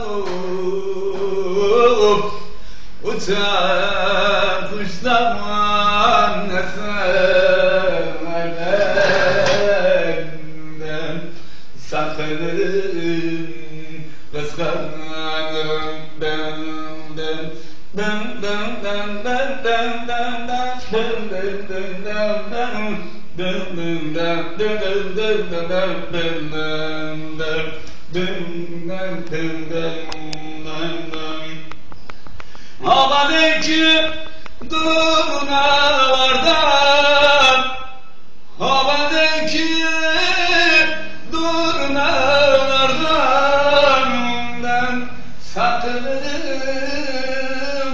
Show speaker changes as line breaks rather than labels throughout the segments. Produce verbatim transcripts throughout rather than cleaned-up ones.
uçan kuşlarman eserlerden sakın kıskanırım ben ben ben ben ben ben ben ben havadaki durnalardan havadaki durnalardan ben sakınırım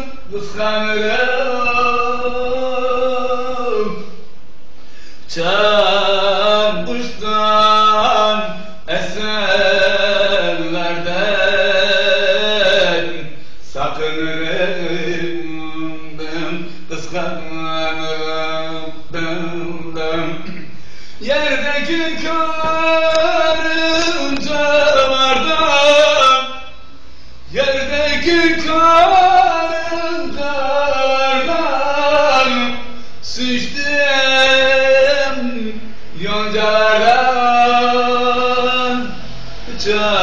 kıskanırım çam kuştan eserlerden sakınırım ben kıskanırım ben, ben. Yerdeki karıncalardan yerdeki karıncalardan sıçtım yoncalardan can